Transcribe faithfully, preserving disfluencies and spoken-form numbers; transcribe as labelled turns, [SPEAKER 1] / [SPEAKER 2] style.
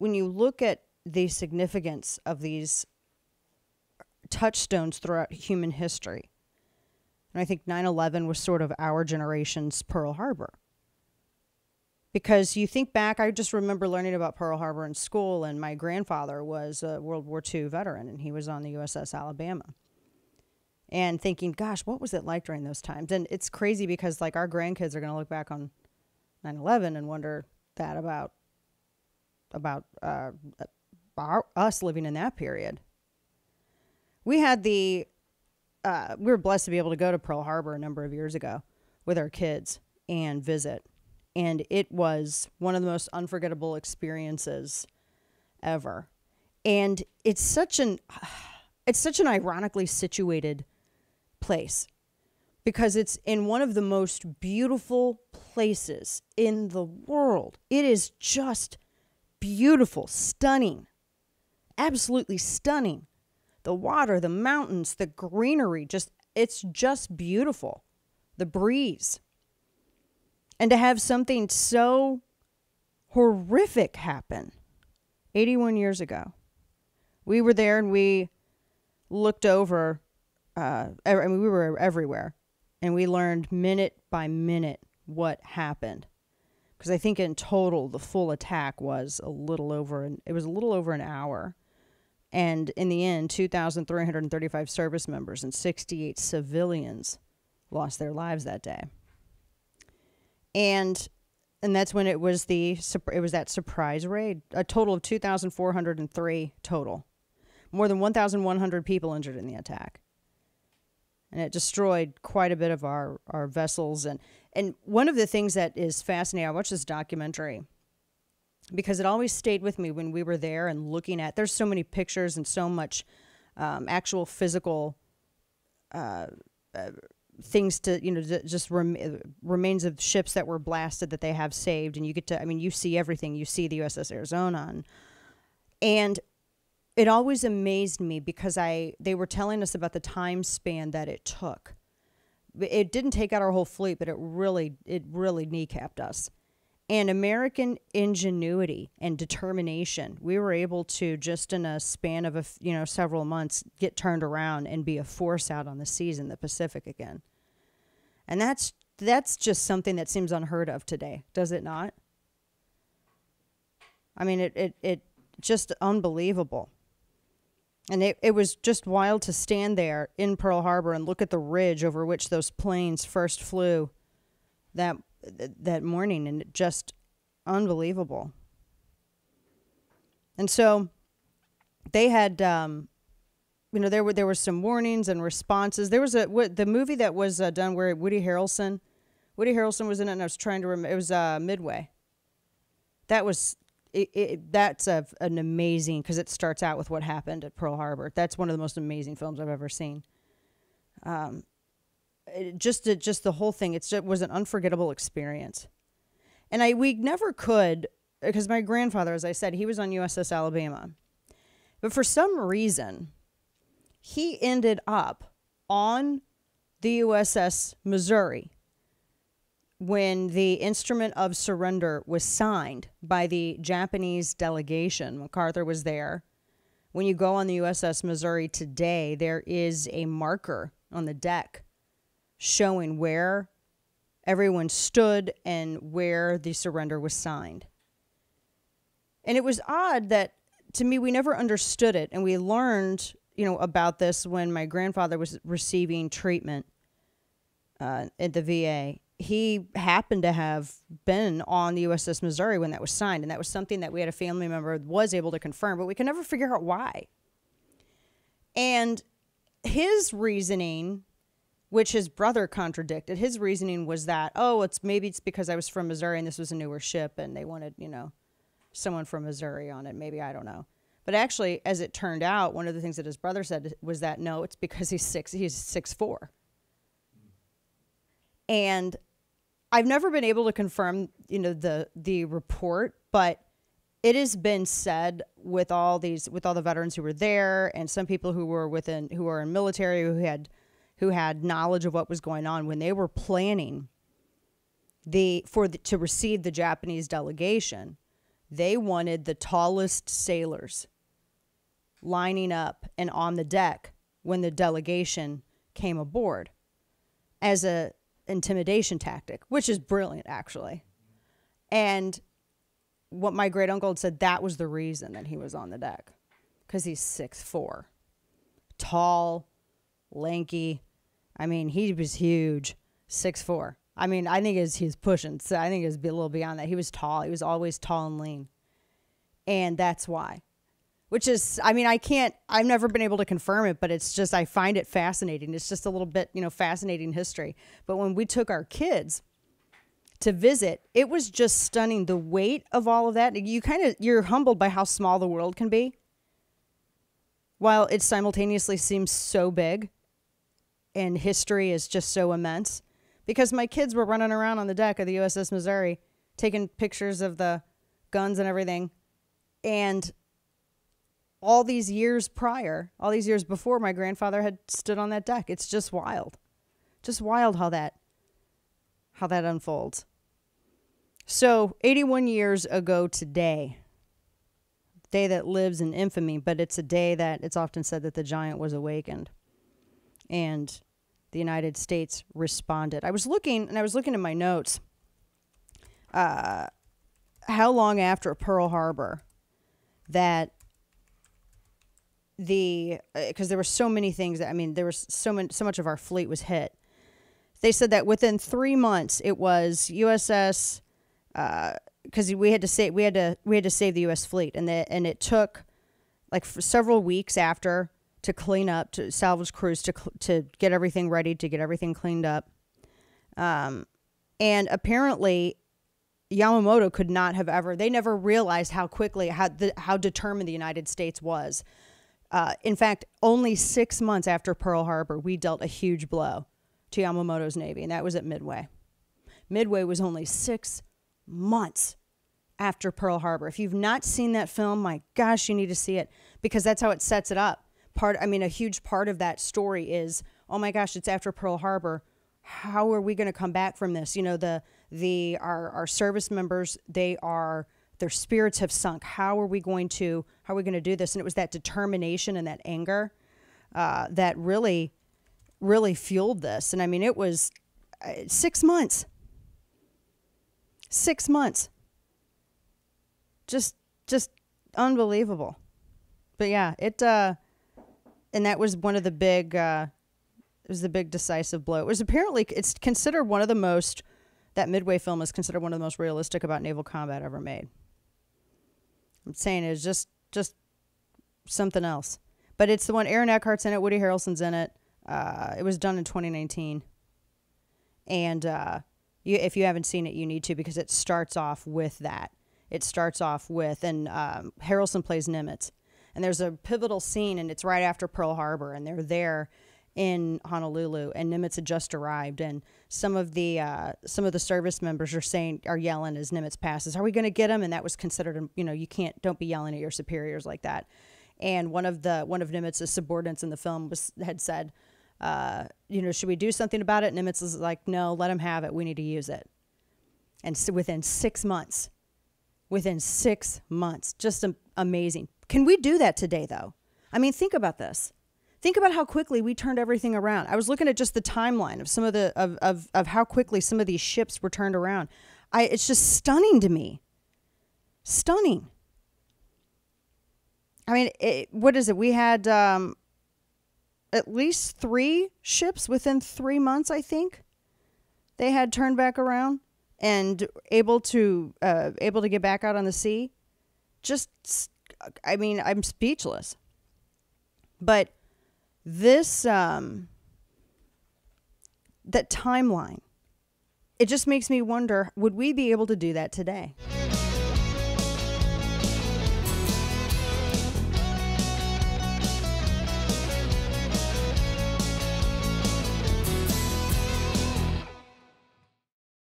[SPEAKER 1] when you look at the significance of these touchstones throughout human history, and I think nine eleven was sort of our generation's Pearl Harbor. Because you think back, I just remember learning about Pearl Harbor in school, and my grandfather was a World War Two veteran, and he was on the U S S Alabama. And thinking, gosh, what was it like during those times? And it's crazy because, like, our grandkids are going to look back on nine eleven and wonder that about, about uh, our, us living in that period. We had the, uh, we were blessed to be able to go to Pearl Harbor a number of years ago with our kids and visit. And it was one of the most unforgettable experiences ever. And it's such an, it's such an ironically situated place because it's in one of the most beautiful places in the world. It is just beautiful, stunning, absolutely stunning. The water, the mountains, the greenery, just, it's just beautiful. The breeze. And to have something so horrific happen eighty-one years ago. We were there and we looked over, uh, I mean, we were everywhere. And we learned minute by minute what happened. Because I think in total, the full attack was a little over, an, it was a little over an hour. And in the end, two thousand three hundred thirty-five service members and sixty-eight civilians lost their lives that day. And and that's when it was the it was that surprise raid. A total of two thousand four hundred three total. More than one thousand one hundred people injured in the attack. And it destroyed quite a bit of our, our vessels. And, and one of the things that is fascinating, I watched this documentary because it always stayed with me when we were there and looking at, there's so many pictures and so much um, actual physical uh, uh things to, you know, just rem- remains of ships that were blasted that they have saved. And you get to, I mean, you see everything. You see the U S S Arizona. And, and it always amazed me because I, they were telling us about the time span that it took. It didn't take out our whole fleet, but it really, it really kneecapped us. And American ingenuity and determination, we were able to just in a span of a, you know, several months get turned around and be a force out on the seas in the Pacific again. And that's that's just something that seems unheard of today, does it not? I mean, it it it just unbelievable. And it, it was just wild to stand there in Pearl Harbor and look at the ridge over which those planes first flew that that morning, and it just unbelievable. And so they had, um, you know, there were there were some warnings and responses. There was a what, the movie that was uh, done where Woody Harrelson, Woody Harrelson was in it, and I was trying to remember. It was uh, Midway. That was it. it that's a, an amazing because it starts out with what happened at Pearl Harbor. That's one of the most amazing films I've ever seen. Um. It just just the whole thing, it's, it was an unforgettable experience. And I we never could, because my grandfather, as I said, he was on U S S Alabama. But for some reason, he ended up on the U S S Missouri when the instrument of surrender was signed by the Japanese delegation. MacArthur was there. When you go on the U S S Missouri today, there is a marker on the deck showing where everyone stood and where the surrender was signed. And it was odd that, to me, we never understood it. And we learned, you know, about this when my grandfather was receiving treatment uh, at the V A. He happened to have been on the U S S Missouri when that was signed. And that was something that we had a family member was able to confirm, but we could never figure out why. And his reasoning, which his brother contradicted, his reasoning was that, oh, it's maybe it's because I was from Missouri and this was a newer ship and they wanted, you know, someone from Missouri on it. Maybe, I don't know. But actually, as it turned out, one of the things that his brother said was that, no, it's because he's six, he's six four. And I've never been able to confirm, you know, the the report, but it has been said with all these, with all the veterans who were there and some people who were within, who were in military, who had who had knowledge of what was going on when they were planning the for the, to receive the Japanese delegation, They wanted the tallest sailors lining up and on the deck when the delegation came aboard as a intimidation tactic, which is brilliant, actually. And what my great uncle had said, that was the reason that he was on the deck, because he's six foot four, tall, lanky. I mean, he was huge, six foot four. I mean, I think he's he's pushing. So I think it was a little beyond that. He was tall. He was always tall and lean, and that's why. Which is, I mean, I can't. I've never been able to confirm it, but it's just I find it fascinating. It's just a little bit, you know, fascinating history. But when we took our kids to visit, it was just stunning. The weight of all of that. You kind of you're humbled by how small the world can be, while it simultaneously seems so big, and history is just so immense. Because my kids were running around on the deck of the U S S Missouri, taking pictures of the guns and everything. And all these years prior, all these years before, my grandfather had stood on that deck. It's just wild. Just wild how that, how that unfolds. So eighty-one years ago today, day that lives in infamy, but it's a day that it's often said that the giant was awakened. And the United States responded. I was looking, and I was looking at my notes, uh, how long after Pearl Harbor that the, because uh, there were so many things, that, I mean, there was so, many, so much of our fleet was hit. They said that within three months, it was U S S, because uh, we had to save, we had to, we had to save the U S fleet, and that, and it took like for several weeks after to clean up, to salvage crews, to to get everything ready, to get everything cleaned up. Um, and apparently, Yamamoto could not have ever, they never realized how quickly, how, the, how determined the United States was. Uh, in fact, only six months after Pearl Harbor, we dealt a huge blow to Yamamoto's Navy, and that was at Midway. Midway was only six months after Pearl Harbor. If you've not seen that film, my gosh, you need to see it, because that's how it sets it up. Part, I mean, a huge part of that story is, oh my gosh, it's after Pearl Harbor. How are we going to come back from this? You know, the the our our service members, they are, their spirits have sunk. How are we going to how are we going to do this? And it was that determination and that anger uh, that really, really fueled this. And I mean, it was uh, six months, six months, just just unbelievable. But yeah, it. Uh, And that was one of the big, uh, it was the big decisive blow. It was apparently, it's considered one of the most, that Midway film is considered one of the most realistic about naval combat ever made. I'm saying it's just, just something else. But it's the one, Aaron Eckhart's in it, Woody Harrelson's in it. Uh, it was done in twenty nineteen. And uh, you, if you haven't seen it, you need to, because it starts off with that. It starts off with, and um, Harrelson plays Nimitz. And there's a pivotal scene, and it's right after Pearl Harbor, and they're there in Honolulu, and Nimitz had just arrived, and some of the uh, some of the service members are saying, are yelling as Nimitz passes, "Are we going to get him?" And that was considered, you know, you can't, don't be yelling at your superiors like that. And one of the one of Nimitz's subordinates in the film was had said, uh, you know, should we do something about it? Nimitz was like, no, let him have it. We need to use it. And so within six months, within six months, just um, amazing. Can we do that today, though? I mean, think about this. Think about how quickly we turned everything around. I was looking at just the timeline of some of the of of, of how quickly some of these ships were turned around. I it's just stunning to me. Stunning. I mean, it, what is it? We had um, at least three ships within three months, I think. They had turned back around and able to uh, able to get back out on the sea. Just. I mean, I'm speechless. But this, um, that timeline, it just makes me wonder, would we be able to do that today?